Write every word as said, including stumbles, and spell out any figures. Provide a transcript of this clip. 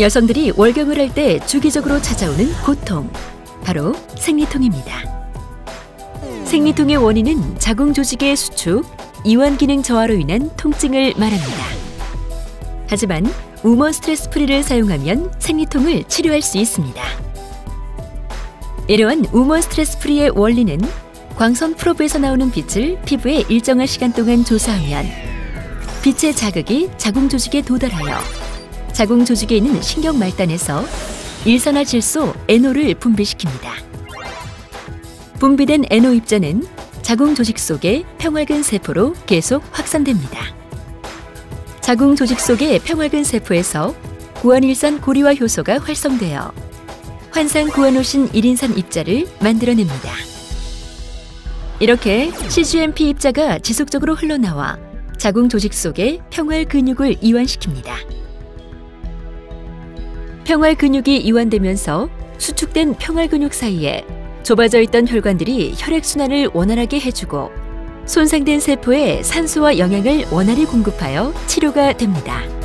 여성들이 월경을 할 때 주기적으로 찾아오는 고통, 바로 생리통입니다. 생리통의 원인은 자궁 조직의 수축, 이완 기능 저하로 인한 통증을 말합니다. 하지만 우먼 스트레스 프리를 사용하면 생리통을 치료할 수 있습니다. 이러한 우먼 스트레스 프리의 원리는 광선 프로브에서 나오는 빛을 피부에 일정한 시간 동안 조사하면 빛의 자극이 자궁 조직에 도달하여 자궁 조직에 있는 신경 말단에서 일산화질소 에노를 분비시킵니다. 분비된 에노 입자는 자궁 조직 속의 평활근 세포로 계속 확산됩니다. 자궁 조직 속의 평활근 세포에서 구안일산 고리화 효소가 활성되어 환상 구아노신 일 인산 입자를 만들어냅니다. 이렇게 씨지엠피 입자가 지속적으로 흘러나와 자궁 조직 속의 평활 근육을 이완시킵니다. 평활 근육이 이완되면서 수축된 평활 근육 사이에 좁아져 있던 혈관들이 혈액순환을 원활하게 해주고 손상된 세포에 산소와 영양을 원활히 공급하여 치료가 됩니다.